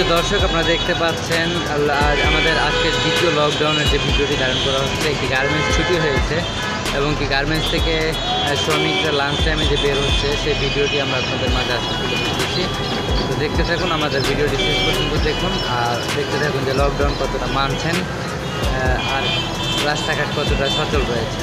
সুপ্রিয় দর্শক, আপনারা দেখতে পাচ্ছেন আমাদের আজকের দ্বিতীয় লকডাউনের যে ভিডিওটি ধারণ করা হচ্ছে, একটি গার্মেন্টস ছুটি হয়েছে এবং কি গার্মেন্টস থেকে শ্রমিকরা লাঞ্চ টাইমে যে বের হচ্ছে সেই ভিডিওটি আমরা আপনাদের মাঝে আজকে তুলে ধরেছি। তো দেখতে থাকুন, আমাদের ভিডিওটি শেষ পর্যন্ত দেখুন আর দেখতে থাকুন যে লকডাউন কতটা মানছেন আর রাস্তাঘাট কতটা সচল রয়েছে।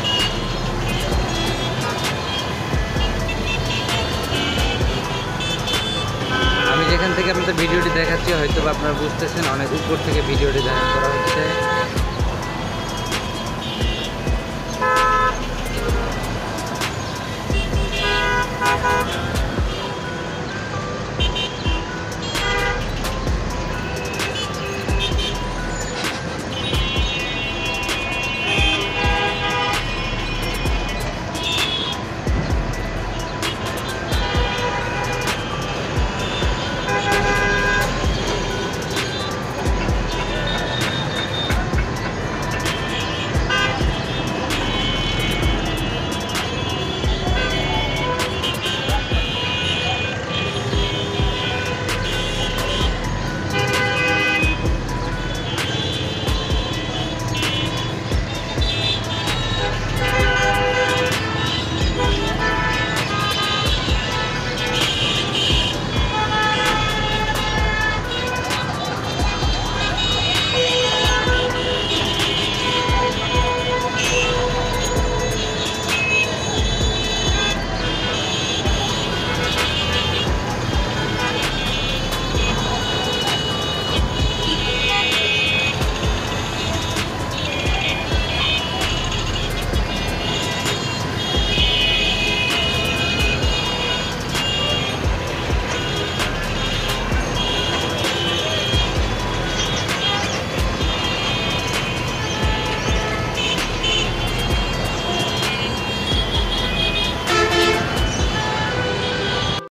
আমি যেখান থেকে আপনাদের ভিডিওটি দেখাচ্ছি হয়তো আপনারা বুঝতেছেন অনেক উপর থেকে ভিডিওটি ধারণ করা হচ্ছে।